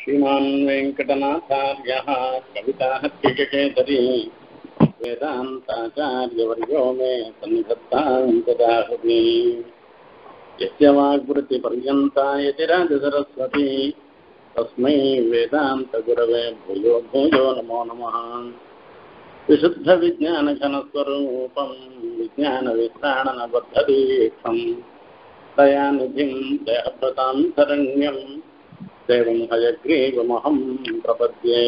श्रीमान् वेङ्कटनाथार्यः कविताहत्तिकेसरी वेदान्ताचार्यवर्यो मे सन्निधत्तां सदा हृदि यस्य वाग्वृत्तिपर्यन्ता यतिराजसरस्वती तस्मै वेदान्तगुरवे भूयो भूयो नमो नमः। विशुद्धविज्ञानघनस्वरूपं विज्ञानवित्राणनबद्धदीक्षं दयानिधिं दयाभृतां शरण्यं देवं हयग्रीवमहं प्रपद्ये।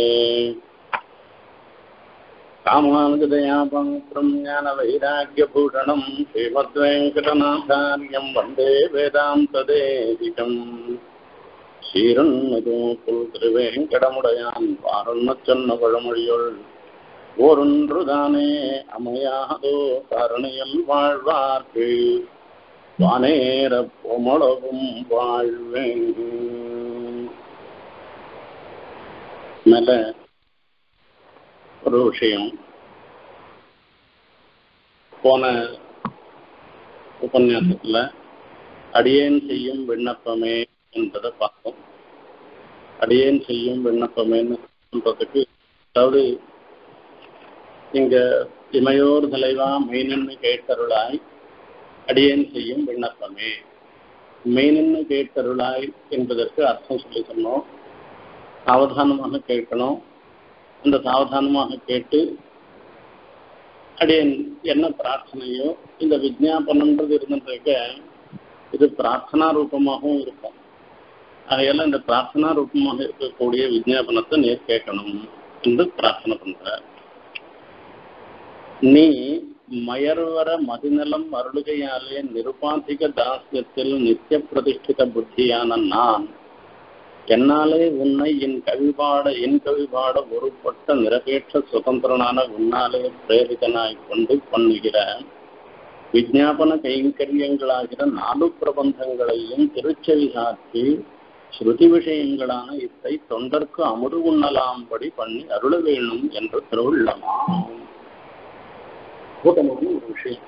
कामानुजदयापत्रं ज्ञानवैराग्यभूषणं श्रीमद्वेङ्कटनाथार्यं वन्दे वेदान्तदेशिकम् श्रीरन्नदो திருவேங்கடமுடையான் பாரொன்மச்சொன்ன பழமொழியுள் ஓரொன்றுதானே அமையாதோ கருணையில் வாழ்வார்க்கு வானேர பொமளவும் வாழ்வேன். மேல ஒரு விஷயம், போன உபன்யாசத்துல அடியேன் செய்யும் விண்ணப்பமே என்பதை பார்த்தோம். அடியேன் செய்யும் விண்ணப்பமேன்னு சொல்றதுக்கு, அதாவது இங்க இமையோர் தலைவா மெய்னன்னு கேட்டருளாய் அடியேன் செய்யும் விண்ணப்பமே, மெய்னன்னு கேட்டருளாய் என்பதற்கு அர்த்தம் சொல்லி சொன்னோம். சாவதானமாக கேட்கணும். அந்த சாவதானமாக கேட்டு அடியேன் என்ன பிரார்த்தனையோ, இந்த விஜ்ஞாபனன்றது இருந்துருக்க இது பிரார்த்தனா ரூபமாகவும் இருக்கும். அதையெல்லாம் இந்த பிரார்த்தனா ரூபமாக இருக்கக்கூடிய விஜ்ஞாபனத்தை நீர் கேட்கணும் என்று பிரார்த்தனை பண்ற. நீ மயர்வர மதிநலம் அருளுகையாலே நிருபாதிக தாசியத்தில் நித்திய பிரதிஷ்டித புத்தியான நான் என்னாலே உன்னை என் கவிபாட ஒருபட்ட நிரபேட்ச சுதந்திரனான உன்னாலே பிரேரிதனாய் கொண்டு பண்ணுகிற விஜ்ஞாபன கைங்கரியங்களாகிற 4 பிரபந்தங்களையும் திருச்செவி சாற்றி ஸ்ருதி விஷயங்களான இத்தை தொண்டர்க்கு அமுது உண்ணலாம்படி பண்ணி அருள வேணும் என்று திருவுள்ளமா ஒரு விஷயம்.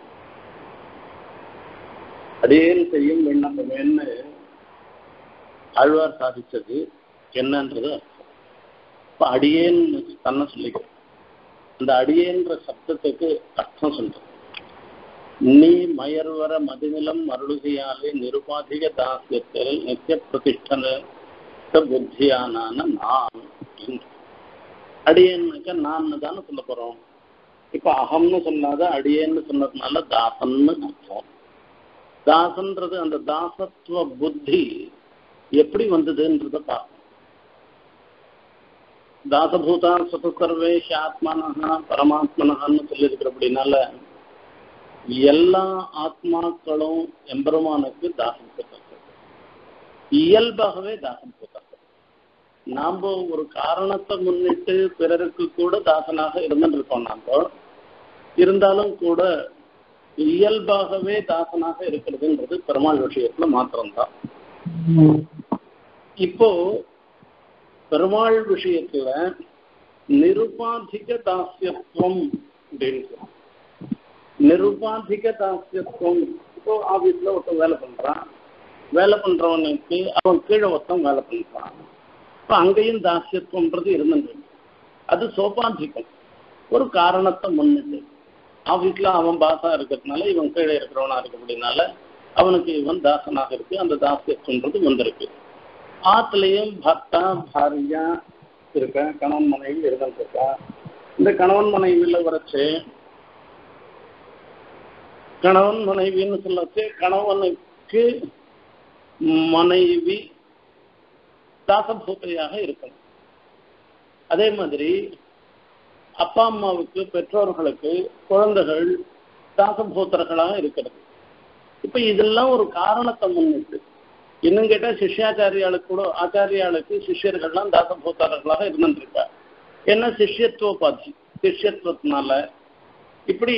அடியேன் செய்யும் விண்ணப்பமேன்னு ஆழ்வார் சாதிச்சது என்னன்றது அர்த்தம். இப்ப அடியேன் தன்னை சொல்லிக்க, அந்த அடியேன்ற சப்தத்துக்கு அர்த்தம் சொல்றது. நீ மயர்வர மதிநிலம் அருளுகையாலே நிருபாதிக தாசியத்தில் நித்திய பிரதிஷ்டன புத்தியான நான். அடியேன்னாக்க நான் தானே சொல்ல போறோம். இப்ப அகம்னு சொல்லாத அடியேன்னு சொன்னதுனால தாசன்னு அர்த்தம். தாசன்றது அந்த தாசத்துவ புத்தி எப்படி வந்ததுன்றத பார்க்கணும். தாசபூதா சுதசர்வேஷ ஆத்மானஹா பரமாத்மனஹான்னு சொல்லியிருக்கிற அப்படின்னால எல்லா ஆத்மாக்களும் எம்பெருமானுக்கு தாசம் போட்டார்கள், இயல்பாகவே தாசம் போட்டார்கள். நாம் ஒரு காரணத்தை முன்னிட்டு பிறருக்கு கூட தாசனாக இருந்துருக்கோம். நாம் இருந்தாலும் கூட இயல்பாகவே தாசனாக இருக்கிறதுன்றது பெருமாள் விஷயத்துல மாத்திரம்தான். இப்போ பெருமாள் விஷயத்துல நிருபாதிக தாசியத்துவம் அப்படின்னு, நிருபாதிக தாசியத்துவம். இப்போ ஆபீஸ்ல ஒருத்தன் வேலை பண்றான், வேலை பண்றவனுக்கு அவன் கீழே ஒருத்தன் வேலை பண்றான். இப்போ அங்கேயும் தாசியத்துவம்ன்றது இருந்துட்டு, அது சோபாதிகம். ஒரு காரணத்தை முன்னிட்டு ஆபீஸ்ல அவன் பாசா இருக்கிறதுனால இவன் கீழே இருக்கிறவனா இருக்கு, அப்படின்னால அவனுக்கு இவன் தாசனாக இருக்கு. அந்த தாசியத்துவன்றது வந்திருக்கு. ஆத்துலயும் பர்த்தா பாரியா இருக்க, கணவன் மனைவி இருந்திருக்கா. இந்த கணவன் மனைவியில வரைச்சு கணவன் மனைவின்னு சொல்லச்சு, கணவனுக்கு மனைவி தாசபூத்தையாக இருக்கணும். அதே மாதிரி அப்பா அம்மாவுக்கு பெற்றோர்களுக்கு குழந்தைகள் தாசபூத்தர்களாக இருக்கிறது. இப்ப இதெல்லாம் ஒரு காரணத்தை முன்னிட்டு, இன்னும் கேட்டா சிஷ்யாச்சாரியாளுக்கு கூட, ஆச்சாரியாளுக்கு சிஷ்யர்கள்லாம் தாசபூத்தாரர்களாக இருந்துருக்கா. ஏன்னா சிஷ்யத்துவ சிஷ்யத்துவத்தினால இப்படி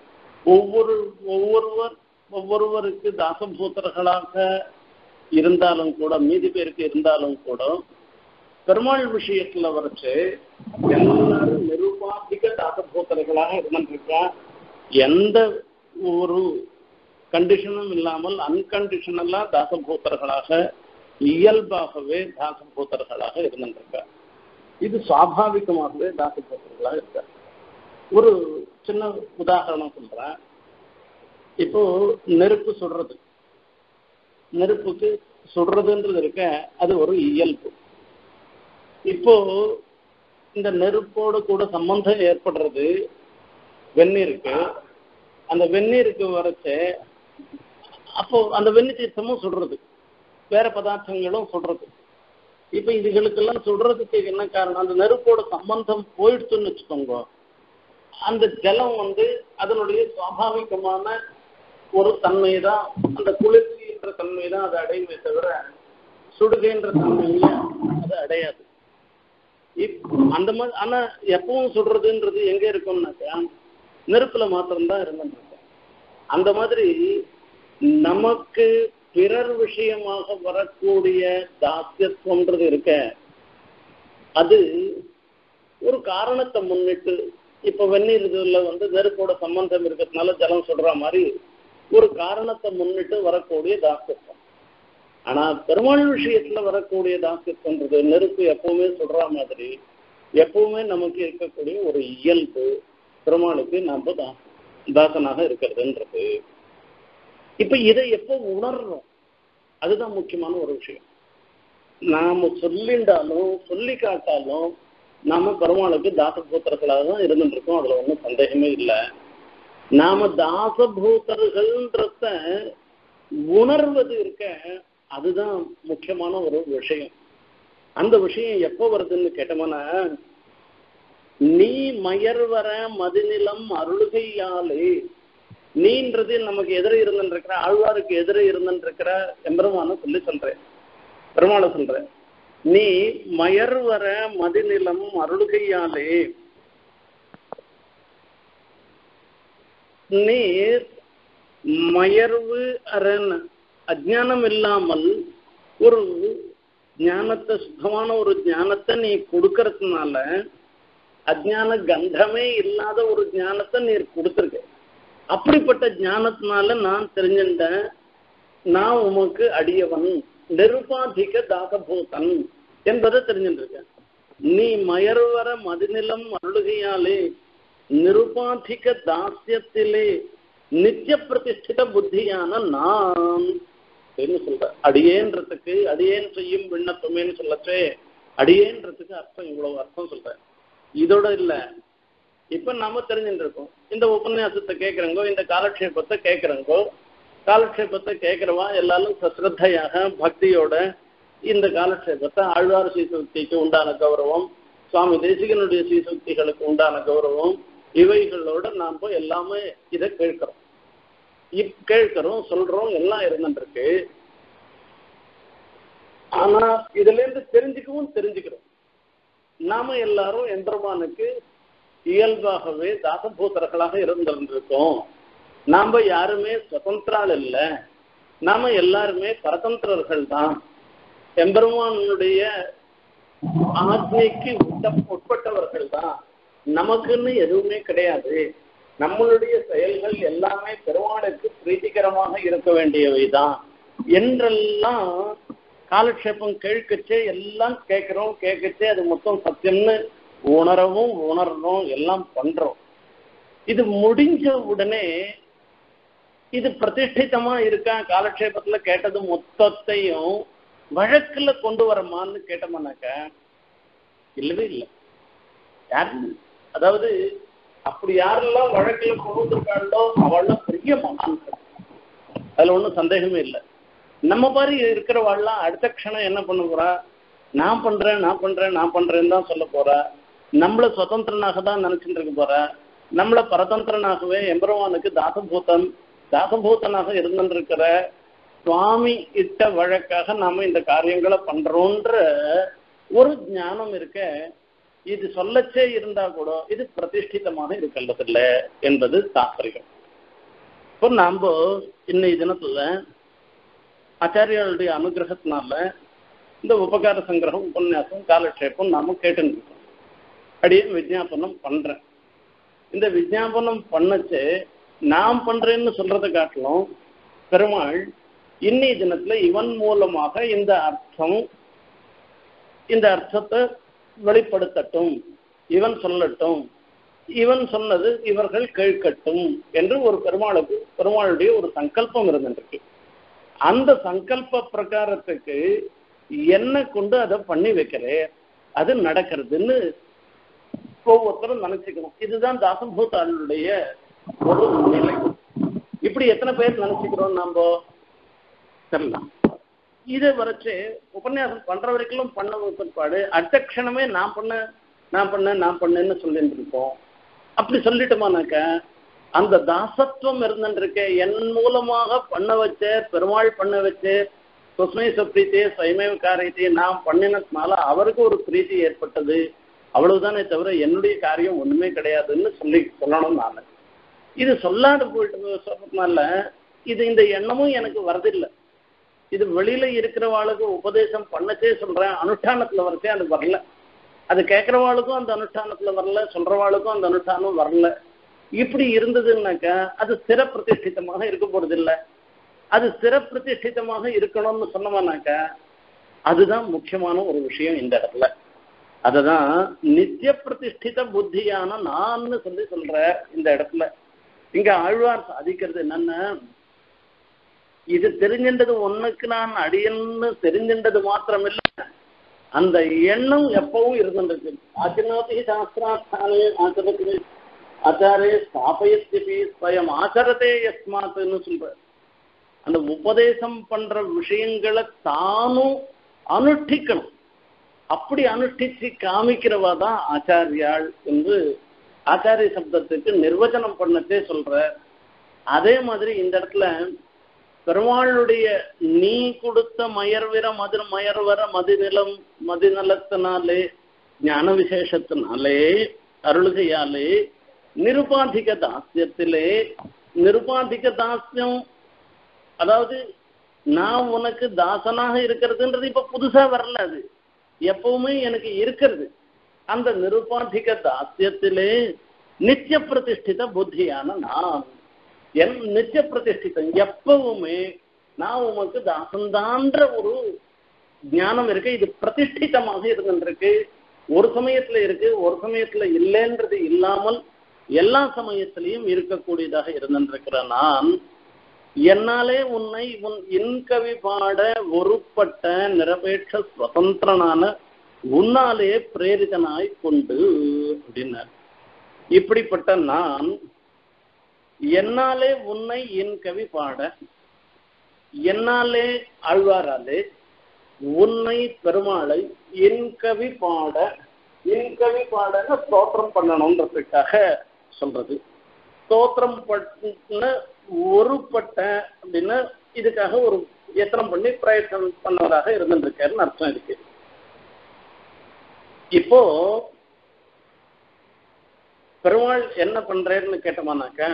ஒவ்வொருவருக்கு தாசபூத்தர்களாக இருந்தாலும் கூட, மீதி பேருக்கு இருந்தாலும் கூட, பெருமாள் விஷயத்துல வரைச்சு எல்லாரும் நிருபாதிக தாசபூத்தர்களாக இருந்துருக்கா. எந்த ஒரு கண்டிஷனும் இல்லாமல் அன்கண்டிஷனலா தாசபூத்தர்களாக இயல்பாகவே தாசபூத்தர்களாக இருந்திருக்கார். இது சுவாபாவிகமாகவே தாசபூத்தர்களாக இருக்கார். ஒரு சின்ன உதாரணம் சொல்றேன். இப்போ நெருப்பு சுடுறது, நெருப்புக்கு சுடுறதுன்றது இருக்க, அது ஒரு இயல்பு. இப்போ இந்த நெருப்போடு கூட சம்பந்தம் ஏற்படுறது வெந்நீருக்கு. அந்த வெந்நீருக்கு வரைச்ச அப்போ அந்த வெந்நீர் தீர்த்தமும் சுடுறது, வேற பதார்த்தங்களும் சுடுறது. இப்ப இதுகளுக்கெல்லாம் சுடுறதுக்கு என்ன காரணம்? அந்த நெருப்போட சம்பந்தம் போயிடுச்சுன்னு வச்சுக்கோங்க, அந்த ஜலம் அதனுடைய சுவாபாவிகமான ஒரு தன்மை தான், அந்த குளிர்ச்சி என்ற தன்மை தான் அதை அடையுமே தவிர சுடுகைன்ற தன்மையில அது அடையாது. அந்த மாதிரி. ஆனா எப்பவும் சுடுறதுன்றது எங்க இருக்கும்னாக்கா நெருப்புல மாத்திரம்தான் இருந்துருக்கும். அந்த மாதிரி நமக்கு பிறர் விஷயமாக வரக்கூடிய தாஸ்யத்துவம்ன்றது இருக்க, அது ஒரு காரணத்தை முன்னிட்டு, இப்ப வெந்நீர் இதுல நெருப்போட சம்பந்தம் இருக்கிறதுனால ஜலம் சுடுற மாதிரி ஒரு காரணத்தை முன்னிட்டு வரக்கூடிய தாஸ்யத்துவம். ஆனா பெருமாள் விஷயத்துல வரக்கூடிய தாஸ்யத்துவன்றது நெருப்பு எப்பவுமே சுடுற மாதிரி எப்பவுமே நமக்கு இருக்கக்கூடிய ஒரு இயல்பு பெருமாளுக்கு நம்ம தாசனாக இருக்கிறதுன்றது. இப்ப இதை எப்போ உணர்றோம், அதுதான் முக்கியமான ஒரு விஷயம். நாம சொல்லிண்டாலும் சொல்லி காட்டாலும் நாம பெருமாளுக்கு தாசபூத்தர்களாக தான் இருந்துட்டு இருக்கோம். அதுல ஒன்றும் சந்தேகமே இல்லை. நாம தாசபூத்தர்கள்ன்றத உணர்வது இருக்க, அதுதான் முக்கியமான ஒரு விஷயம். அந்த விஷயம் எப்போ வருதுன்னு கேட்டோம்னா, நீ மயர்வர மதிநிலம் அருளுகையாலே, நீன்றது நமக்கு எதிரே இருந்துருக்கிற, ஆழ்வாருக்கு எதிரே இருந்துருக்கிற எம்பெருமான சொல்றேன், பெருமாளை சொல்றேன். நீ மயர்வர மதிநிலம் அருளுகையாலே, நீர் மயர்வு அரண் அஜானம் இல்லாமல் ஒரு ஞானத்தை, சுத்தமான ஒரு ஞானத்தை நீ கொடுக்கறதுனால, அஜான கந்தமே இல்லாத ஒரு ஞானத்தை நீர் கொடுத்துருக்க. அப்படிப்பட்ட ஞானத்தினால நான் தெரிஞ்சுட்டேன், நான் உமக்கு அடியவன், நிருபாதிக தாசபூதன் என்பதை தெரிஞ்சுருக்கேன். நீ மயர்வர மதிநிலம் அருளுகையாலே நிருபாதிக தாசியத்திலே நித்திய பிரதிஷ்டித புத்தியான நான் என்ன சொல்ற. அடியேன்றதுக்கு, அடியேன் செய்யும் விண்ணப்பமேன்னு சொல்லச்சே, அடியேன்றதுக்கு அர்த்தம் இவ்வளவு அர்த்தம் சொல்றேன். இதோட இல்ல, இப்ப நாம தெரிஞ்சுட்டு இருக்கோம், இந்த உபன்யாசத்தை கேட்கிறங்கோ, இந்த காலக்ஷேபத்தை கேட்கிறங்கோ, காலக்ஷேபத்தை கேட்கிறவா எல்லாரும் சஸ்ரத்தையாக பக்தியோட இந்த காலக்ஷேபத்தை, ஆழ்வார் சீசுக்திக்கு உண்டான கௌரவம், சுவாமி தேசிகனுடைய சீசுக்திகளுக்கு உண்டான கௌரவம், இவைகளோட நாம் போய் எல்லாமே இதை கேட்கிறோம், கேட்கிறோம், சொல்றோம், எல்லாம் இருந்துருக்கு. ஆனா இதுல இருந்து தெரிஞ்சுக்கிறோம், நாம எல்லாரும் எம்பெருமானுக்கு இயல்பாகவே தாசபூத்தர்களாக இருந்திருக்கோம். நாம யாருமே சுதந்திரால் இல்லை, நாம எல்லாருமே பரதந்திரர்கள் தான். எம்பெருமானுடைய ஆத்மைக்கு உட்பட்டவர்கள் தான். நமக்குன்னு எதுவுமே கிடையாது. நம்மளுடைய செயல்கள் எல்லாமே பெருமாளுக்கு பிரீத்திகரமாக இருக்க வேண்டியவைதான் என்றெல்லாம் காலக்ஷேபம் கேட்கச்சே எல்லாம் கேட்கச்சே அது மொத்தம் சத்தியம்னு உணரணும், எல்லாம் பண்றோம். இது முடிஞ்ச உடனே இது பிரதிஷ்டிதமா இருக்கா, காலக்ஷேபத்துல கேட்டது மொத்தத்தையும் வழக்குல கொண்டு வரமான்னு கேட்டோம்னாக்க இல்லவே இல்லை. யாரு, அதாவது அப்படி யாரெல்லாம் வழக்குல கொண்டு வந்திருக்காங்களோ அவள்லாம் பெரிய மகான்கள், அதுல ஒன்றும் சந்தேகமே இல்லை. நம்ம மாதிரி இருக்கிறவாள்லாம் அடுத்த க்ஷணம் என்ன பண்ண போறா, நான் பண்றேன்னு தான் சொல்ல போறா. நம்மள சுதந்திரனாக தான் நினைச்சுட்டு இருக்க போறா. நம்மள பரதந்திரனாகவே எம்பெருமானுக்கு தாசபூதனாக இருந்துருக்கிற சுவாமி இட்ட வழக்காக நாம இந்த காரியங்களை பண்றோன்ற ஒரு ஞானம் இருக்க. இது சொல்லச்சே இருந்தா கூட இது பிரதிஷ்டிதமாக இருக்கல்லதில்ல என்பது தாற்பயம். இப்போ நாம இன்னைய தினத்துல ஆச்சாரியாளுடைய அனுகிரகத்தினால இந்த உபகார சங்கிரகம், உபன்யாசம், காலக்ஷேபம் நாம கேட்டுருக்கோம். அப்படியே விஜாபனம் பண்றேன். இந்த விஜாபனம் பண்ணச்சு நான் பண்றேன்னு சொல்றதை காட்டிலும் பெருமாள் இன்னைய தினத்துல இவன் மூலமாக இந்த அர்த்தத்தை வெளிப்படுத்தட்டும், இவன் சொல்லட்டும், இவன் சொன்னது இவர்கள் கேட்கட்டும் என்று ஒரு பெருமாளுடைய ஒரு சங்கல்பம் இருந்துருக்கு. அந்த சங்கல்ப பிரகாரத்துக்கு என்ன கொண்டு அதை பண்ணி வைக்கிறேன், அது நடக்கிறதுன்னு ஒவ்வொருத்தரும் நினைச்சுக்கணும். இதுதான் தாசபூதாளுடைய ஒரு நிலை. இப்படி எத்தனை பேர் நினைச்சுக்கிறோம் நாம தெரியலாம். இதை வரைச்சு உபன்யாசம் பண்ற வரைக்கும் பண்ண பிற்பாடு அடுத்த க்ஷணமே நான் பண்ணேன்னு சொல்லிட்டு இருக்கோம். அப்படி சொல்லிட்டோமானாக்க அந்த தாசத்துவம் இருந்துருக்க என் மூலமாக பண்ண வச்ச பெருமாள் பண்ண வச்சு சுஸ்மை சுப்ரீத்தி ஸ்வயமேவ காரியத்தை நான் பண்ணினதுனால அவருக்கு ஒரு பிரீத்தி ஏற்பட்டது, அவ்வளவுதானே தவிர என்னுடைய காரியம் ஒண்ணுமே கிடையாதுன்னு சொல்லணும். நான் இது சொல்லாது போயிட்டு சொல்றதுனால இது இந்த எண்ணமும் எனக்கு வரதில்லை. இது வெளியில இருக்கிறவாளுக்கு உபதேசம் பண்ணச்சே சொல்றேன், அனுஷ்டானத்துல வரச்சே அது வரல. அது கேட்கறவாளுக்கும் அந்த அனுஷ்டானத்துல வரல, சொல்றவாளுக்கும் அந்த அனுஷ்டானம் வரல. இப்படி இருந்ததுன்னாக்கா அது ஸ்திர பிரதிஷ்டிதமாக இருக்க போறது இல்லை. அது ஸ்திர பிரதிஷ்டிதமாக இருக்கணும்னு சொன்னோம்னாக்கா அதுதான் முக்கியமான ஒரு விஷயம் இந்த இடத்துல. அததான் நித்திய பிரதிஷ்டித புத்தியான நான் சொல்ற இந்த இடத்துல. இங்க ஆழ்வார் சாதிக்கிறது என்னன்னா, இது தெரிஞ்சின்றது ஒண்ணுக்கு நான் அடியன்னு தெரிஞ்சின்றது மாத்திரமில்லை, அந்த எண்ணம் எப்பவும் இருந்துருக்கு. ஆச்சரணி சாஸ்திராஸ்தானே ஆச்சரத்து ஆச்சாரே ஸ்தாபயத்தி ஸ்வயம் ஆச்சரத்தே யஸ்மாத்னு சொல்ற அந்த உபதேசம் பண்ற விஷயங்களை தானும் அனுஷ்டிக்கணும். அப்படி அனுஷ்டிச்சு காமிக்கிறவா தான் ஆச்சாரியாள் என்று ஆச்சாரிய சப்தத்துக்கு நிர்வச்சனம் பண்ணத்தே சொல்ற. அதே மாதிரி இந்த இடத்துல பெருமாளுடைய நீ கொடுத்த மயர்வர மதிநலத்தினாலே ஞான விசேஷத்தினாலே அருள்கையாலே நிருபாதிக தாஸ்யத்திலே நிருபாதிக தாஸ்யம், அதாவது நான் உனக்கு தாசனாக இருக்கிறதுன்றது இப்ப புதுசா வரல, அது எப்பவுமே எனக்கு இருக்கிறது. அந்த நிருபாதிக தாஸ்யத்திலே நித்திய பிரதிஷ்டித புத்தியான நான் என் நித்திய பிரதிஷ்டிதம் எப்பவுமே நான் உமக்கு தாசந்தான்ற ஒரு ஞானம் இருக்கு. இது பிரதிஷ்டிதமாக இருந்துருக்கு. ஒரு சமயத்துல இருக்கு, ஒரு சமயத்துல இல்லைன்றது இல்லாமல் எல்லா சமயத்திலையும் இருக்கக்கூடியதாக இருந்திருக்கிற நான் என்னாலே உன்னை உன் இன்கவி பாட ஒருப்பட்ட நிரபேட்ச சுதந்திரனான உன்னாலே பிரேரிதனாய் கொண்டு அப்படின்னார். இப்படிப்பட்ட நான் என்னாலே உன்னை என் கவி பாட, என்னாலே ஆழ்வாராலே உன்னை பெருமாளை என் கவி பாடன்னு ஸ்தோத்திரம் பண்ணணும்ன்றதுக்காக சொல்றது. ஸ்தோத்திரம் பண்ண ஒருப்பட்ட அப்படின்னா இதுக்காக ஒரு யத்தனம் பண்ணி பிரயத்தனம் பண்ணவராக இருந்துருக்காருன்னு அர்த்தம் இருக்கு. இப்போ பெருமாள் என்ன பண்றேன்னு கேட்டோமானாக்க,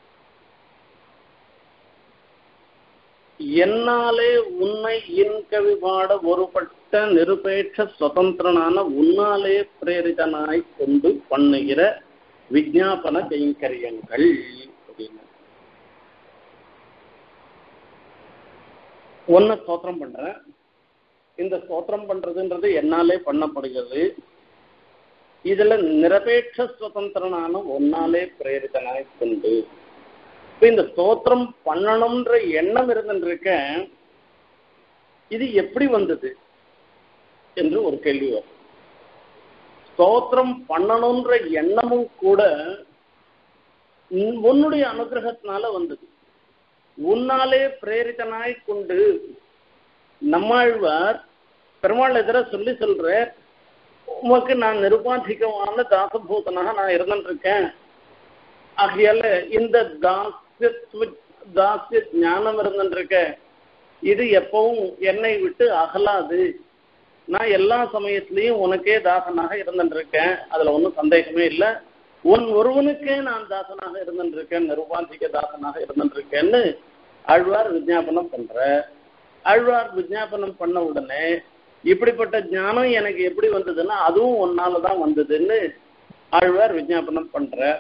என்னாலே உன்னை இன்கவி பாட ஒருபட்ட நிருபேட்ச சுதந்திரனான உன்னாலே பிரேரிதனாய் கொண்டு பண்ணுகிற விஜாபன கைங்கரியங்கள் அப்படின்னு ஒன்ன ஸ்தோத்திரம் பண்றேன். இந்த ஸ்தோத்திரம் பண்றதுன்றது என்னாலே பண்ணப்படுகிறது. இதுல நிரபேட்ச சுதந்திரனான ஒன்னாலே பிரேரிதனாய் கொண்டு இப்ப இந்த ஸ்தோத்திரம் பண்ணணும்ன்ற எண்ணம் இருந்துருக்க, இது எப்படி வந்தது என்று ஒரு கேள்வி வரும். ஸ்தோத்திரம் பண்ணணும்ன்ற எண்ணமும் கூட உன்னுடைய அனுகிரகத்தினால வந்தது. உன்னாலே பிரேரிதனாய் கொண்டு நம்மாழ்வார் பெருமாள் எதிர சொல்ற, உமக்கு நான் நிருபாதிகமான தாசபூதனாக நான் இருந்துருக்கேன். ஆகையால இந்த தாசிய ஞானம் இருந்துருக்க, இது எப்பவும் என்னை விட்டு அகலாது. நான் எல்லா சமயத்திலையும் உனக்கே தாசனாக இருந்துருக்கேன், அதுல ஒன்றும் சந்தேகமே இல்லை. உன் ஒருவனுக்கே நான் தாசனாக இருந்துருக்கேன், நிருபாதிக தாசனாக இருந்துருக்கேன்னு ஆழ்வார் விஜாபனம் பண்ற. ஆழ்வார் விஜாபனம் பண்ண உடனே இப்படிப்பட்ட ஞானம் எனக்கு எப்படி வந்ததுன்னா அதுவும் ஒன்னாலதான் வந்ததுன்னு ஆழ்வார் விஜாபனம்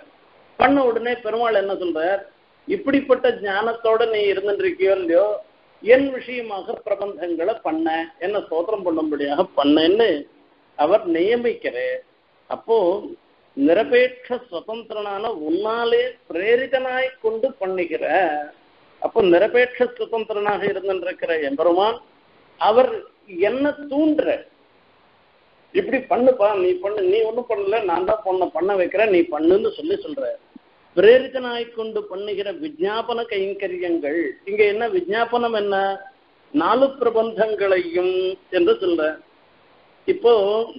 பண்ண உடனே பெருமாள் என்ன சொல்றார், இப்படிப்பட்ட ஞானத்தோட நீ இருந்துருக்கியோ இல்லையோ, என் விஷயமாக பிரபந்தங்களை பண்ண, என்ன ஸ்தோத்திரம் பண்ணும்படியாக பண்ணேன்னு அவர் நியமிக்கிறார். அப்போ நிரபேட்ச சுதந்திரனான உன்னாலே பிரேரிதனாய் கொண்டு பண்ணுகிற, அப்போ நிரபேட்ச சுதந்திரனாக இருந்திருக்கிற எம்பெருமான் அவர் என்ன தூண்டுற, இப்படி பண்ணுப்பா, நீ பண்ணு, நீ ஒன்றும் பண்ணல, நான் தான் பண்ண வைக்கிறேன், நீ பண்ணுன்னு சொல்ற. பிரேரிதனாய் கொண்டு பண்ணுகிற விஜாபன கைங்கரியங்கள். இங்க என்ன விஜாபனம், என்ன 4 பிரபந்தங்களையும் என்று சொல்ற. இப்போ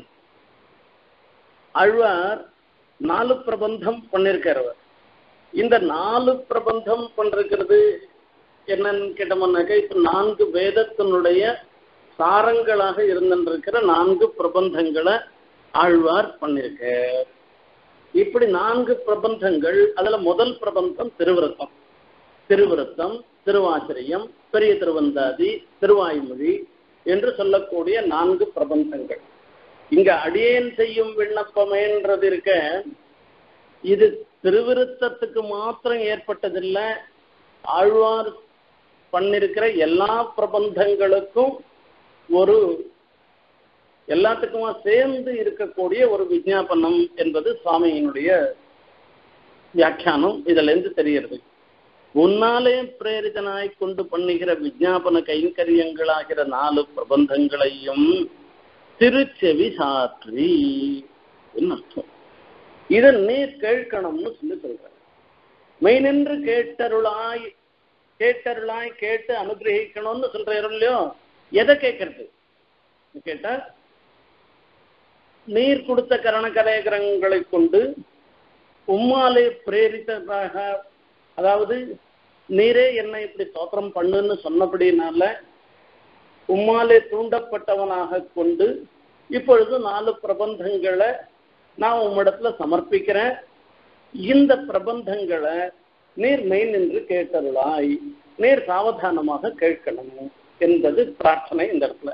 ஆழ்வார் 4 பிரபந்தம் பண்ணிருக்கிறவர். இந்த 4 பிரபந்தம் பண்றது என்னன்னு கேட்டோம்னாக்க, இப்ப 4 வேதத்தினுடைய சாரங்களாக இருந்திருக்கிற 4 பிரபந்தங்களை ஆழ்வார் பண்ணிருக்க. இப்படி 4 பிரபந்தங்கள். அதுல முதல் பிரபந்தம் திருவிருத்தம், திருவாச்சரியம், பெரிய திருவந்தாதி, திருவாய்மொழி என்று சொல்லக்கூடிய 4 பிரபந்தங்கள். இங்க அடியேன் செய்யும் விண்ணப்பமேன்றது இருக்க, இது திருவிருத்தத்துக்கு மாத்திரம் ஏற்பட்டதில்லை, ஆழ்வார் பண்ணிருக்கிற எல்லா பிரபந்தங்களுக்கும் எல்லாத்துக்குமா சேர்ந்து இருக்கக்கூடிய ஒரு விஜாபனம் என்பது சுவாமியினுடைய வியாக்கியானம். இதுல இருந்து தெரிகிறது. உன்னாலே பிரேரிதனாய் கொண்டு பண்ணுகிற விஜாபன கைங்கரியங்களாகிற 4 பிரபந்தங்களையும் திருச்செவி சாற்றி அர்த்தம். இதை நீர் கேட்கணும்னு சொல்ற. மெய்நின்று கேட்டருளாய் கேட்டு அனுகிரகிக்கணும்னு சொல்ற இல்லையோ, எதை கேட்கறது கேட்டா, நீர் கொடுத்த கரணகலேகரங்களை கொண்டு உம்மாலே பிரேரித்ததாக, அதாவது நீரே என்னை இப்படி ஸ்தோத்திரம் பண்ணுன்னு சொன்னபடினால உம்மாலே தூண்டப்பட்டவனாக கொண்டு இப்பொழுது 4 பிரபந்தங்களை நான் உம்மிடத்துல சமர்ப்பிக்கிறேன். இந்த பிரபந்தங்களை நீர் மெய் நின்று கேட்டருளாய், நீர் சாவதானமாக கேட்கணும் என்பது பிரார்த்தனை. இந்த இடத்துல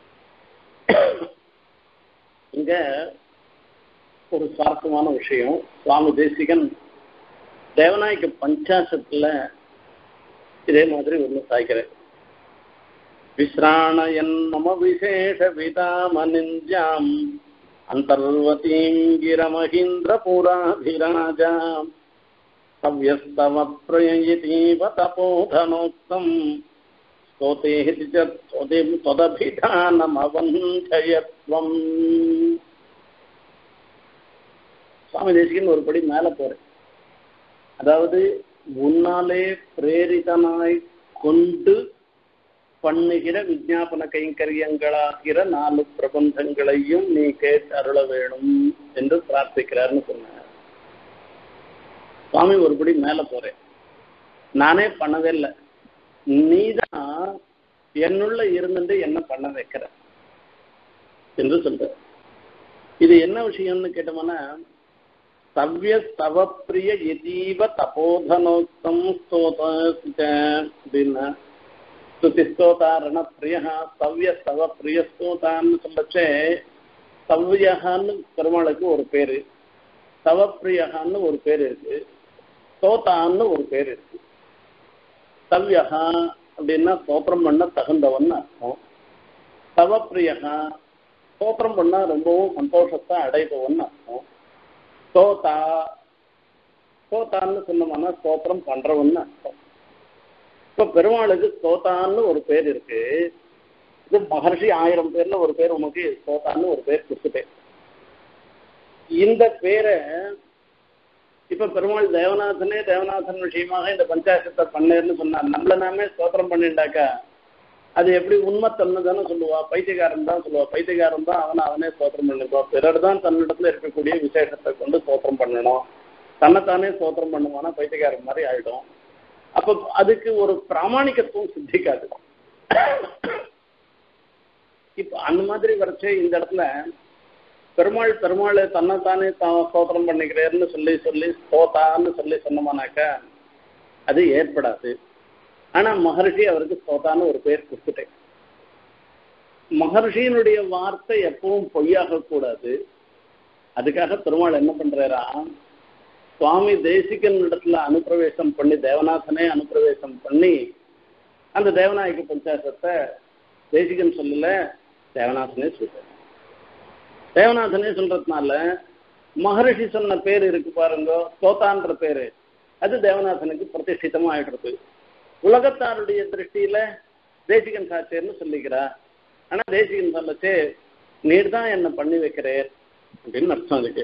இங்க ஒரு சுவாரஸ்யமான விஷயம். சுவாமி தேசிகன் தேவநாயக பஞ்சாசத்துல இதே மாதிரி ஒண்ணு சாய்க்கிறேன். விஸ்ராணயன் மம விசேஷ விதாமனிஞ்சாம் அந்தர்வதீம் கிரமஹீந்திர புராபிராஜாம் சவ்யஸ்தவ பிரயயிதீவ தபோதனோக்தம் ஸ்தோதேஹி ததபிதானமவந்தயத்வம். சுவாமி தேசிகன் ஒரு படி மேல போறேன். அதாவது உன்னாலே பிரேரிதனாய் கொண்டு பண்ணுகிற விஜாபன கைங்கரியங்களாகிற 4 பிரபந்தங்களையும் நீ கேட்டு அருள வேணும் என்று பிரார்த்திக்கிறார்னு சொன்னார். சுவாமி ஒருபடி மேல போறேன். நானே பண்ணவே இல்லை, நீதான் என்னுள்ள இருந்துட்டு என்ன பண்ண வைக்கிற என்று சொல்ற. இது என்ன விஷயம்னு கேட்டோம்னா, சவ்ய ஸ்தவப்பிரிய யதீவ தபோதனோக்தம் அப்படின்னா ஸ்துதி ஸ்தோதாரண பிரியா சவ்ய ஸ்தவ பிரிய ஸ்தோதான்னு சொல்லச்சே, சவ்யகான்னு பெருமாளுக்கு ஒரு பேரு, சவப்பிரியகான்னு ஒரு பேர் இருக்கு, ஸ்தோதான்னு ஒரு பேர் இருக்கு. சவ்யகா அப்படின்னா ஸ்தோத்திரம் பண்ண தகுந்தவன்னு அர்த்தம். சவப்பிரியகா ஸ்தோத்திரம் பண்ணா ரொம்பவும் சந்தோஷத்தை அடைபவன்னு அர்த்தம். ஸ்தோதான்னு சொன்னோம்னா ஸ்தோத்திரம் பண்றவன்னு அர்த்தம். இப்ப பெருமாளுக்கு ஸ்தோதான்னு ஒரு பேர் இருக்கு. இது மகர்ஷி 1000 பேர்ல ஒரு பேர் உனக்கு ஸ்தோதான்னு ஒரு பேர் கொடுத்துட்டேன். இந்த பேரை இப்ப பெருமாள் தேவநாதன் விஷயமாக இந்த பஞ்சாயத்தை பண்ணேன்னு சொன்னார். நம்மள நாமே ஸ்தோத்திரம் பண்ணிட்டாக்கா அது எப்படி உண்மை தன்னுதானே சொல்லுவா, பைத்தியக்காரன் தான் சொல்லுவா. பைத்தியக்காரன் தான் அவனே ஸ்தோத்திரம் பண்ணிருக்கோம். பிறர் தான் தன்னிடத்துல இருக்கக்கூடிய விசேஷத்தை கொண்டு ஸ்தோத்திரம் பண்ணணும். தன்னைத்தானே ஸ்தோத்திரம் பண்ணுவானா பைத்தியக்காரன் மாதிரி ஆயிடும். அப்ப அதுக்கு ஒரு பிராமணிகத்துவம் சித்திக்காது. இப்ப அந்த மாதிரி வரைச்சே இந்த இடத்துல பெருமாள் தன்னைத்தானே ஸ்தோத்திரம் பண்ணிக்கிறேன்னு சொல்லி ஸ்தோதான்னு சொன்னோம்னாக்கா அது ஏற்படாது. ஆனா மகர்ஷி அவருக்கு ஸ்தோதான்னு ஒரு பேர் கொடுத்துட்டேன். மகர்ஷியினுடைய வார்த்தை எப்பவும் பொய்யாக கூடாது. அதுக்காக பெருமாள் என்ன பண்றாரா, சுவாமி தேசிகன் இடத்துல அனுப்பிரவேசம் பண்ணி, தேவநாதனே அனுப்பிரவேசம் பண்ணி அந்த தேவநாயக பஞ்சாசத்தை தேசிகன் சொல்லல, தேவநாதனே சொல்ற. தேவநாதனே சொல்றதுனால மகரிஷி சொன்ன பேர் இருக்கு பாருங்க, தோத்தான்ற பேரு, அது தேவநாதனுக்கு பிரதிஷ்டிதமா ஆயிடுறது. உலகத்தாருடைய திருஷ்டியில தேசிகன் சாட்சியர்னு சொல்லிக்கிறா. ஆனா தேசிகன் சொல்லச்சே நீர் தான் என்ன பண்ணி வைக்கிறேன் அப்படின்னு அர்த்தம் இருக்கு.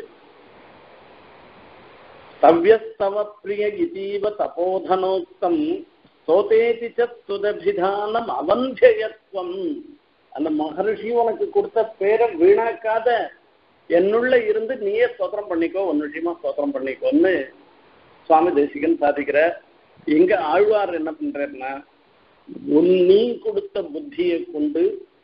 தவ்யஸ்தவ பிரிய இதீவ தபோதனோக்தம் சோதேதி சத்துதபிதானம் அவந்தியத்வம். அந்த மகரிஷி உனக்கு கொடுத்த பேரை வீணாக்காத, என்னுள்ள இருந்து நீயே ஸ்தோத்திரம் பண்ணிக்கோ, ஒன்னு விஷயமா ஸ்தோத்திரம் பண்ணிக்கோன்னு சுவாமி தேசிகன் சாதிக்கிற. இங்க ஆழ்வார் என்ன பண்றாருன்னா, நீ கொடுத்த புத்தியை கொண்டு,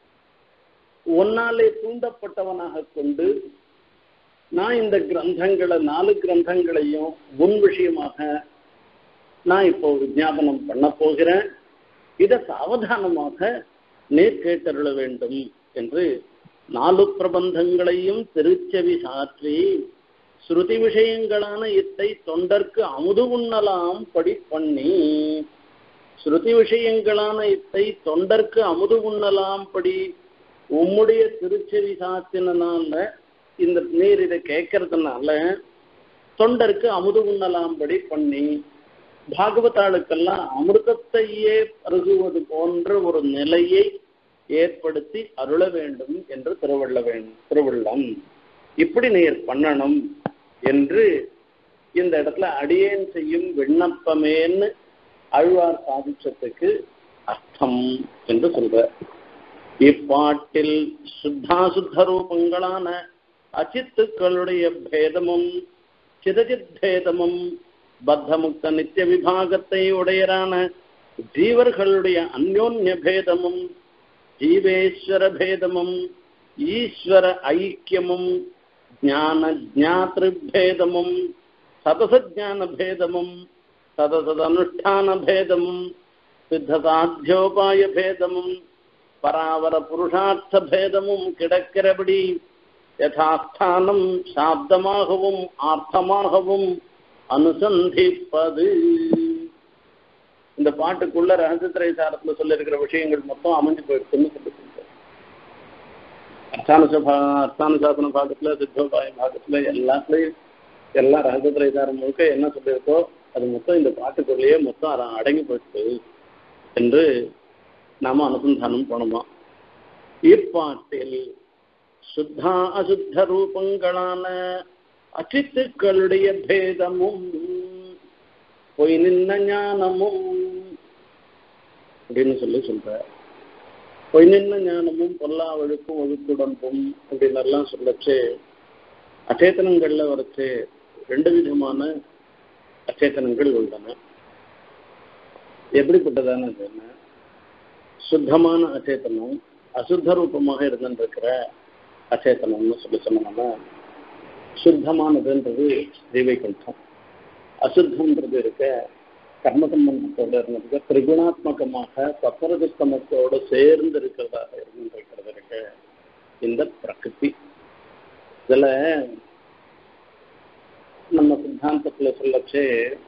ஒன்னாலே தூண்டப்பட்டவனாக கொண்டு, நான் இந்த கிரந்தங்களை 4 கிரந்தங்களையும் உன் விஷயமாக நான் இப்போ விஞ்ஞாபனம் பண்ண போகிறேன். இதை சாவதானமாக நீ கேட்டருள வேண்டும் என்று 4 பிரபந்தங்களையும் திருச்செவி சாற்றி ஸ்ருதி விஷயங்களான இத்தை தொண்டர்க்கு அமுது உண்ணலாம் படி பண்ணி. ஸ்ருதி விஷயங்களான இத்தை தொண்டர்க்கு அமுது உண்ணலாம் படி உம்முடைய திருச்செவி சாத்தினால, இந்த நீர் இதை கேட்கறதுனால தொண்டருக்கு அமுது உண்ணலாம்படி பண்ணி, பாகவதாளுக்கெல்லாம் அமிர்தத்தையே பருகுவது போன்ற ஒரு நிலையை ஏற்படுத்தி அருள வேண்டும் என்று திருவள்ளம் இப்படி நீர் பண்ணணும் என்று இந்த இடத்துல அடியேன் செய்யும் விண்ணப்பமேன்னு ஆழ்வார் சாதிச்சத்துக்கு அர்த்தம் என்று சொல்ற. இப்பாட்டில் சுத்தாசுத்த ரூபங்களான அச்சித்துக்களுடைய பேதமும் சிதஜித் பேதமும் பத்தமுக்த நித்திய விபாகத்தை உடையரான ஜீவர்களுடைய அந்யோன்ய பேதமும் ஜீவேஸ்வர பேதமும் ஈஸ்வர ஐக்கியமும் ஞான ஜாத்ருபேதமும் சதசஜான பேதமும் சதசதனுஷ்டான பேதமும் சித்தசாத்தியோபாய பேதமும் பராவர புருஷார்த்த பேதமும் கிடக்கிறபடி யதாஸ்தானம் சாப்தமாகவும் ஆர்த்தமாகவும் அனுசந்திப்பது. இந்த பாட்டுக்குள்ள ரகசியத்திரை சாரத்துல சொல்ல இருக்கிற விஷயங்கள் மொத்தம் அமைஞ்சு போயிடுச்சுன்னு சொல்லி சொல்றாரு. அர்த்தானுசாசன பாகத்துல சித்தோபாய பாகத்துல எல்லாத்துலயும் எல்லா ரகசியத்திரை சாரம் முழுக்க என்ன சொல்லியிருக்கோ அது மொத்தம் இந்த பாட்டுக்குள்ளேயே மொத்தம் அடங்கி போயிடுச்சு என்று நாம அனுசந்தானம் பண்ணுமா. இப்பாட்டில் சுத்தா அசுத்த ரூபங்களான அச்சித்துக்களுடைய பேதமும் பொய் நின்ன ஞானமும் அப்படின்னு சொல்ற. பொய் நின்ன ஞானமும் பொல்லா ஒழுக்கும் ஒழுக்குடம்பும் அப்படின்னு எல்லாம் சொல்லச்சு அச்சேதனங்கள்ல வரைச்சு 2 விதமான அச்சேதனங்கள் உள்ளன. எப்படிப்பட்டதான சுத்தமான அச்சேதனம், அசுத்த ரூபமாக இருந்திருக்கிற அச்சேதனம்னு சொல்லி சொன்னோம்னா, சுத்தமானதுன்றது ஸ்ரீவைகுண்டம், அசுத்தம்ன்றது இருக்க கர்மசம்பந்தத்தோடு இருந்திருக்க திரிகுணாத்மகமாக சத்வரஜஸ்தமத்தோடு சேர்ந்து இருக்கிறதாக இருந்திருக்கிறது இருக்க இந்த பிரகிருதி. இதுல நம்ம சித்தாந்தத்துல சொல்லச்சே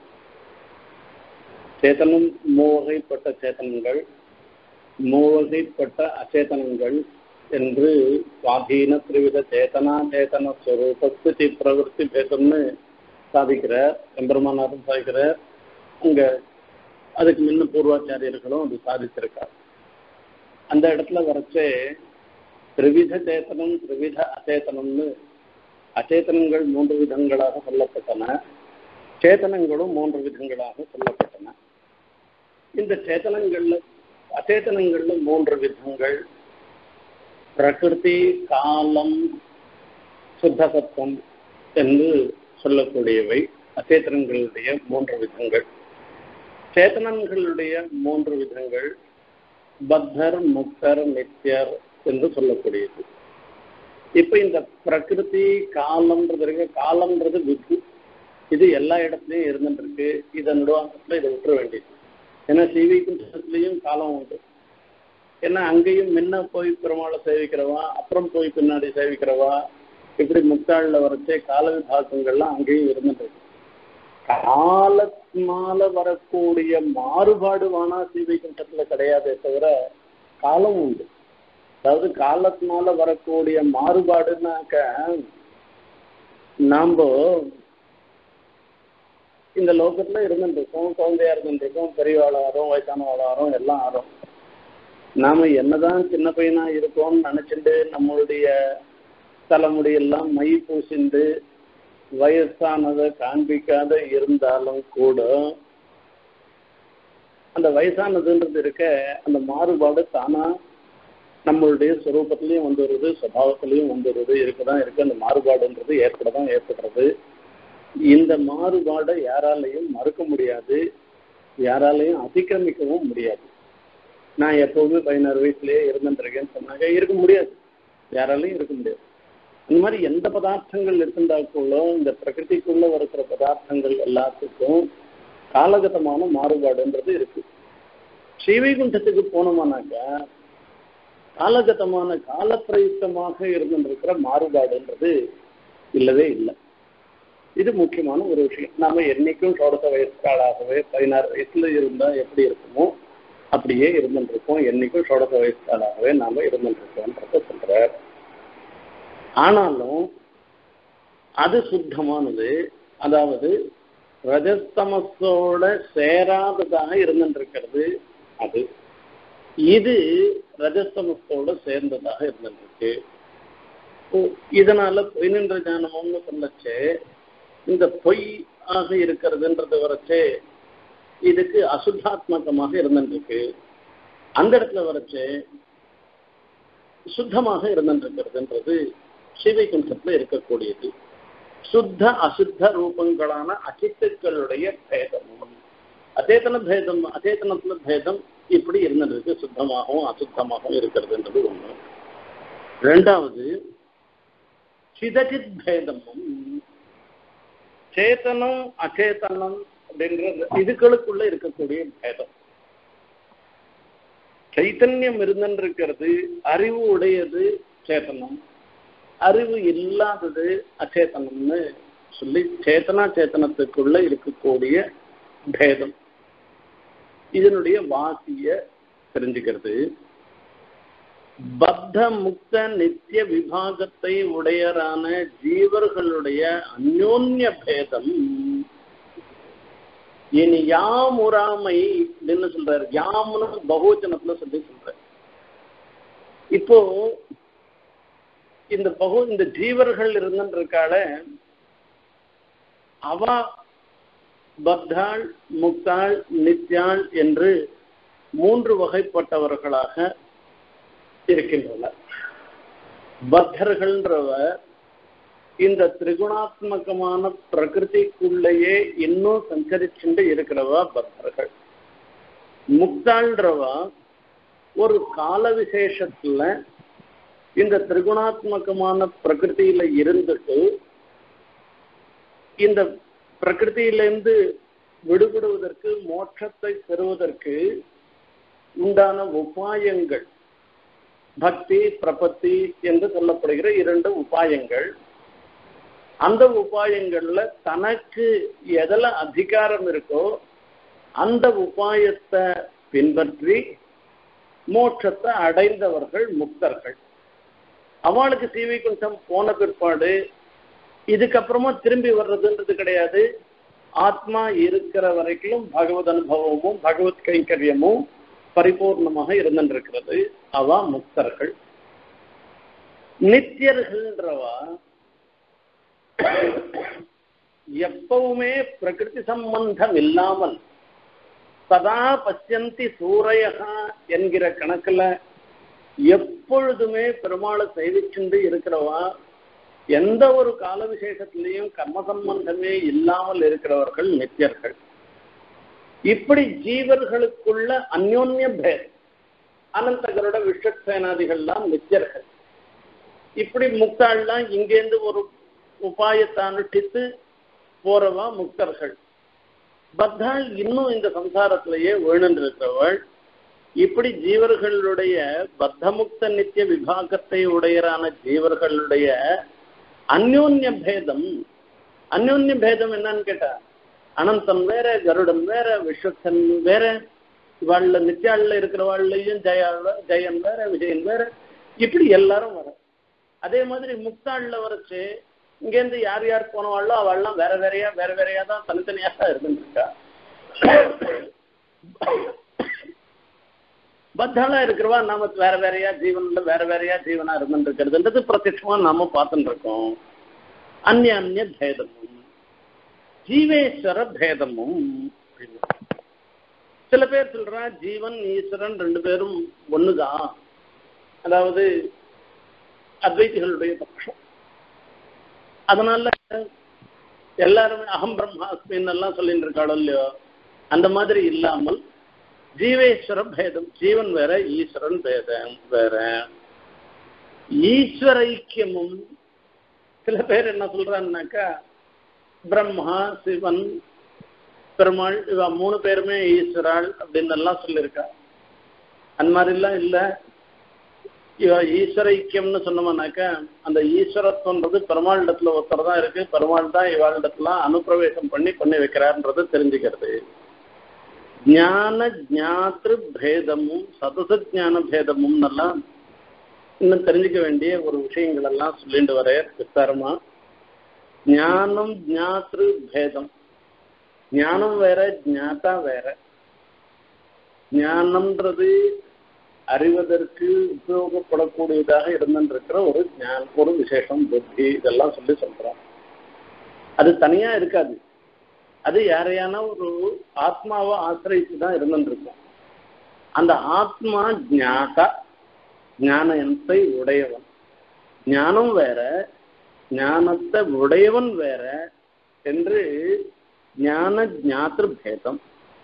சேத்தனம் 3 வகைப்பட்ட சேத்தனங்கள், 3 வகைப்பட்ட அச்சேதனங்கள் என்று சுவாதீன திரிவித சேத்தனா சேத்தன ஸ்வரூபஸ்தி பிரவருத்தி பேதம்னு சாதிக்கிற எம்பெருமானாரும் சாதிக்கிற. அங்க அதுக்கு முன்ன பூர்வாச்சாரியர்களும் அது சாதிச்சிருக்கார். அந்த இடத்துல வரைச்சே திரிவித சேத்தனம் திரிவித அச்சேதனம்னு அச்சேதனங்கள் 3 விதங்களாக சொல்லப்பட்டன, சேத்தனங்களும் 3 விதங்களாக சொல்லப்பட்டன. இந்த சேத்தனங்கள்ல அச்சேதனங்கள்ல 3 விதங்கள் பிரகிருதி, காலம், சுத்தசத்தம் என்று சொல்லக்கூடியவை அச்சேதனங்களுடைய 3 விதங்கள். சேத்தனங்களுடைய 3 விதங்கள் பத்தர், முக்தர், நித்தியர் என்று சொல்லக்கூடியது. இப்ப இந்த பிரகிருதி காலம்ன்றது இருக்கு. காலம்ன்றது வித்து, இது எல்லா இடத்துலையும் இருந்துட்டு இருக்கு. இதன் நடுவாங்கத்துல இதை விட்டுற வேண்டியது. ஏன்னா சீவிக்குண்டத்துலையும் காலம் உண்டு. ஏன்னா அங்கேயும் முன்ன போய் பெருமாளை சேவிக்கிறவா, அப்புறம் போய் பின்னாடி சேவிக்கிறவா, இப்படி முக்தாளில் வரைச்சே கால விபாகங்கள்லாம் அங்கேயும் இருந்துட்டு இருக்கு. காலத்தினால வரக்கூடிய மாறுபாடு வானா ஸ்ரீவைகுண்டத்துல கிடையாதே தவிர காலம் உண்டு. அதாவது காலத்தினால வரக்கூடிய மாறுபாடுனாக்க நாம இந்த லோகத்துல இருந்துருக்கோம், குழந்தையா இருந்துருக்கோம், பெரியவாளாரும் வயசானவாளாரும் எல்லாம் ஆறோம். நாம என்னதான் சின்ன பையனா இருக்கோம்னு நினைச்சிட்டு நம்மளுடைய தலைமுடியெல்லாம் மை பூசிண்டு வயசானதை காண்பிக்காத இருந்தாலும் கூட அந்த வயசானதுன்றது இருக்க அந்த மாறுபாடு தானா நம்மளுடைய சுரூபத்திலையும் வந்துடுறது, சுபாவத்திலையும் வந்துடுறது, இருக்கதான் இருக்கு. அந்த மாறுபாடுன்றது ஏற்படுறது. இந்த மாறுபாடை யாராலையும் மறுக்க முடியாது, யாராலையும் அதிக்கிரமிக்கவும் முடியாது. நான் எப்பவுமே 16 வயசுலயே இருந்துருக்கேன்னு சொன்னாங்க, இருக்க முடியாது, யாராலையும் இருக்க முடியாது. அந்த மாதிரி எந்த பதார்த்தங்கள் இருந்தாக்குள்ளோ இந்த பிரகிருதிக்குள்ள இருக்கிற பதார்த்தங்கள் எல்லாத்துக்கும் காலகட்டமான மாறுபாடுன்றது இருக்கு. ஸ்ரீவைகுண்டத்துக்கு போனோம்னாக்கா காலகட்டமான காலப்பிரயுக்தமாக இருந்துருக்கிற மாறுபாடுன்றது இல்லவே இல்லை. இது முக்கியமான ஒரு விஷயம். நாம என்னைக்கும் 16 வயசுக்காளாகவே 16 வயசுல இருந்தா எப்படி இருக்குமோ அப்படியே இருந்துருக்கோம். என்னைக்கும் 16 வயசுக்காளாகவே நாம இருந்துருக்கோம்ன்றத சொல்றார். ஆனாலும் அது சுத்தமானது, அதாவது ரஜஸ்தமஸோட சேராததாக இருந்துருக்கிறது. அது இது ரஜஸ்தமஸோட சேர்ந்ததாக இருந்துருக்கு. இதனால பொய் நின்ற ஞானம்னு சொல்லச்சே இந்த பொய் ஆக இருக்கிறதுன்றது வரைச்சே இதுக்கு அசுத்தாத்மகமாக இருந்துருக்கு. அந்த இடத்துல வரைச்சே சுத்தமாக இருந்துருக்கிறதுன்றது ஸ்ரீவைகுண்டத்துல இருக்கக்கூடியது. சுத்த அசுத்த ரூபங்களான அச்சித்துக்களுடைய பேதமும் அச்சேதன பேதம், அச்சேதனத்துல பேதம் இப்படி இருந்துருக்கு. சுத்தமாகவும் அசுத்தமாகவும் இருக்கிறதுன்றது ஒண்ணு. ரெண்டாவது சிதச்சித் பேதமும் சேத்தனம் அச்சேதனம் அப்படின்றது இதுகளுக்குள்ள இருக்கக்கூடிய பேதம். சைத்தன்யம் இருந்திருக்கிறது, அறிவு உடையது சேத்தனம், அறிவு இல்லாதது அச்சேதனம்னு சொல்லி சேத்தனா சேத்தனத்துக்குள்ள இருக்கக்கூடிய பேதம் இதனுடைய வாசிய தெரிஞ்சுக்கிறது. பத்த முக்த நித்திய விபாகத்தை உடையரான ஜீவர்களுடைய அந்யோன்ய பேதம் இனி யாமுறாமை அப்படின்னு சொல்றாரு. யாமுன்னு பகுவச்சனத்துல சொல்லி சொல்றாரு. இப்போ இந்த ஜீவர்கள் இருந்திருக்கால அவ பத்தாள் முக்தாள் நித்யாள் என்று 3 வகைப்பட்டவர்களாக இருக்கின்றனர். பத்தர்கள்ன்றவர் இந்த திரிகுணாத்மகமான பிரகிருதிக்குள்ளேயே இன்னும் சஞ்சரிச்சுட்டு இருக்கிறவா பத்தர்கள். முக்தாள்ன்றவா ஒரு கால விசேஷத்துல இந்த திரிகுணாத்மகமான பிரகிருதியில இருந்துட்டு இந்த பிரகிருதியிலிருந்து விடுபடுவதற்கு மோட்சத்தை பெறுவதற்கு உண்டான உபாயங்கள் பக்தி பிரபத்தி என்று சொல்லப்படுகிற 2 உபாயங்கள். அந்த உபாயங்கள்ல தனக்கு எதில் அதிகாரம் இருக்கோ அந்த உபாயத்தை பின்பற்றி மோட்சத்தை அடைந்தவர்கள் முக்தர்கள். அவளுக்கு ஸ்ரீவைகுண்டம் போன பிற்பாடு இதுக்கப்புறமா திரும்பி வர்றதுன்றது கிடையாது. ஆத்மா இருக்கிற வரைக்கும் பகவத் அனுபவமும் பகவத் கைங்கரியமும் பரிபூர்ணமாக இருந்திருக்கிறது. அவ முக்தர்கள். நித்தியர்கள்ன்றவா எப்பவுமே பிரகிருதி சம்பந்தம் இல்லாமல் சதா பசியந்தி சூரையகா என்கிற கணக்குல எப்பொழுதுமே பெருமாளை சேவிச்சுண்டு இருக்கிறவா, எந்த ஒரு கால விசேஷத்திலையும் கர்ம சம்பந்தமே இல்லாமல் இருக்கிறவர்கள் நித்தியர்கள். இப்படி ஜீவர்களுக்குள்ள அந்யோன்ய பேதம். அனந்தகரோட விஸ்வசேனாதிகள்லாம் நித்தியர்கள். இப்படி முக்தாள்லாம் இங்கேருந்து ஒரு உபாயத்தை அனுஷ்டித்து போறவா முக்தர்கள். பத்தாள் இன்னும் இந்த சம்சாரத்திலேயே வேணுன்றிருக்கிறவள். இப்படி ஜீவர்களுடைய பத்தமுக்த நித்திய விபாகத்தை உடையரான ஜீவர்களுடைய அந்யோன்ய பேதம். அந்யோன்ய பேதம் என்னன்னு கேட்டா அனந்தன் வேற, கருடன் வேற, விஸ்வத்தன் வேற, இவாழ்ல நித்யாள்ல இருக்கிறவாழ்லையும் ஜெயன் வேற, விஜயன் வேற, இப்படி எல்லாரும் வர. அதே மாதிரி முக்தாள்ல வரைச்சு இங்கேருந்து யார் யார் போனவாளோ அவள்லாம் வேற வேறையா தான் தனித்தனியாக தான் இருந்துருக்கா. பத்தாளா இருக்கிறவா நாம வேறையா ஜீவன்ல வேறையா ஜீவனா இருந்துருக்கிறதுன்றது பிரத்யட்சமா நாம பார்த்துட்டு இருக்கோம். அந்நிய பேதமும் ஜீவேஸ்வர பேதமும். சில பேர் சொல்றா ஜீவன் ஈஸ்வரன் ரெண்டு பேரும் ஒண்ணுதான், அதாவது அத்வைதிகளுடைய பட்சம். அதனால எல்லாருமே அகம் பிரம்மாஸ்மின்னு எல்லாம் சொல்லிட்டு இருக்காளோ இல்லையோ, அந்த மாதிரி இல்லாமல் ஜீவேஸ்வர பேதம், ஜீவன் வேற ஈஸ்வரன் பேதம் வேற. ஈஸ்வர ஐக்கியமும் சில பேர் என்ன சொல்றான்னாக்கா பிரம்மா சிவன் பெருமாள் இவ மூணு பேருமே ஈஸ்வராள் அப்படின்னு எல்லாம் சொல்லியிருக்கா. அந்த மாதிரிலாம் இல்லை. இவ ஈஸ்வர ஐக்கியம்னு சொன்னோம்னாக்கா அந்த ஈஸ்வரத்துவன்றது பெருமாளிடத்துல ஒருத்தர் தான் இருக்கு, பெருமாள் தான் இவாளிடத்துல அனுப்பிரவேசம் பண்ணி வைக்கிறார்ன்றது தெரிஞ்சுக்கிறது. ஞான ஜாத்திரு பேதமும் சதச ஜான பேதமும் எல்லாம் இன்னும் தெரிஞ்சுக்க வேண்டிய ஒரு விஷயங்கள் எல்லாம் சொல்லிட்டு வர விஸ்தாரமா. ஞானம் ஜாத்திரு பேதம், ஞானம் வேற ஜாத்தா வேற. ஞானம்ன்றது அறிவதற்கு உபயோகப்படக்கூடியதாக இருந்திருக்கிற ஒரு விசேஷம், புத்தி, இதெல்லாம் சொல்றோம். அது தனியா இருக்காது, அது யாரையான ஒரு ஆத்மாவை ஆசிரியிச்சு தான் இருந்துருக்கும். அந்த ஆத்மா ஞாதா, ஞானத்தை உடையவன். ஞானம் வேற, ஞானத்தை உடையவன் வேற என்று ஞான ஞாத்திரு பேதம்.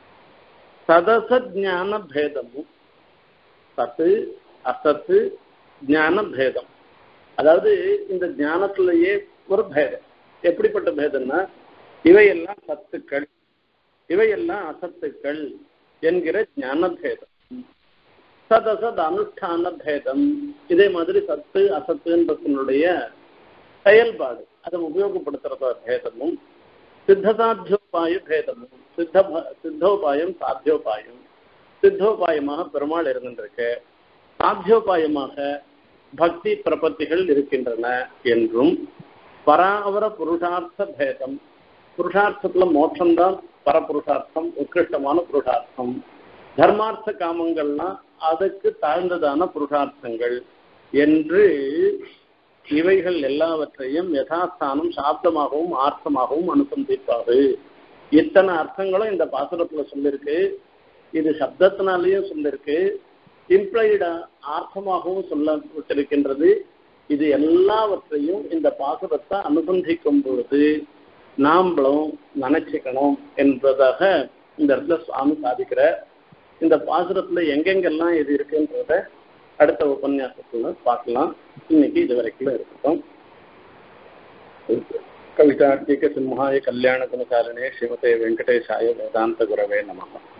சதச ஞான பேதமும் சத்து அசத்து ஞான பேதம். அதாவது இந்த ஞானத்திலேயே ஒரு பேதம். எப்படிப்பட்ட பேதம்னா இவையெல்லாம் சத்துக்கள், இவையெல்லாம் அசத்துக்கள் என்கிற ஞான பேதம். சதசத் அனுஷ்டான பேதம். இதே மாதிரி சத்து அசத்துன்றதனுடைய செயல்பாடு அதை உபயோகப்படுத்துறத பேதமும். சித்தசாத்தியோபாய பேதமும். சித்தோபாயம் சாத்தியோபாயம். சித்தோபாயமாக பெருமாள் இருந்திருக்க, சாத்தியோபாயமாக பக்தி பிரபத்திகள் இருக்கின்றன என்றும். பராவர புருஷார்த்த பேதம். புருஷார்த்தத்துல மோட்சம்தான் பரபுருஷார்த்தம், உத்கிருஷ்டமான புருஷார்த்தம். தர்மார்த்த காமங்கள்லாம் அதுக்கு தாழ்ந்ததான புருஷார்த்தங்கள் என்று இவைகள் எல்லாவற்றையும் யதாஸ்தானம் சாப்தமாகவும் ஆர்த்தமாகவும் அனுசந்திப்பாரு. இத்தனை அர்த்தங்களும் இந்த பாசுரத்துல சொல்லிருக்கு. இது சப்தத்தினாலேயும் சொல்லிருக்கு, இம்ப்ளைடா ஆர்த்தமாகவும் சொல்லப்பட்டிருக்கின்றது. இது எல்லாவற்றையும் இந்த பாசுரத்தை அனுசந்திக்கும் பொழுது நாம்ளும் நினைச்சுக்கணும் என்பதாக இந்த இடத்துல சுவாமி சாதிக்கிற. இந்த பாசுரத்துல எங்கெங்கெல்லாம் இது இருக்குன்றத அடுத்த உபன்யாசத்துல பார்க்கலாம். இன்னைக்கு இது வரைக்கும் இருக்கட்டும். கவிதார்த்திக சிம்ஹாய கல்யாண குணசாலினே ஸ்ரீமதே வெங்கடேசாய வேதாந்த குரவே நமஹ.